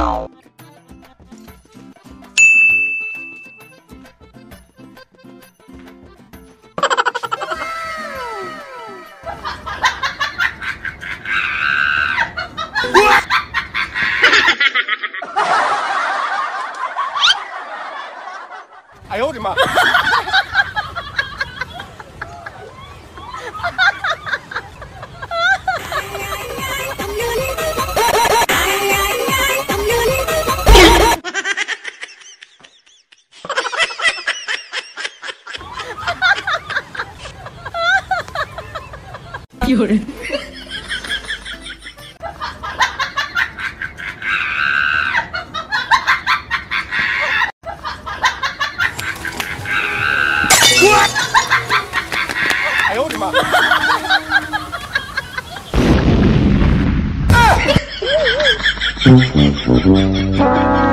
哎呦我的妈！ 有人。 哎呦我的妈！ 啊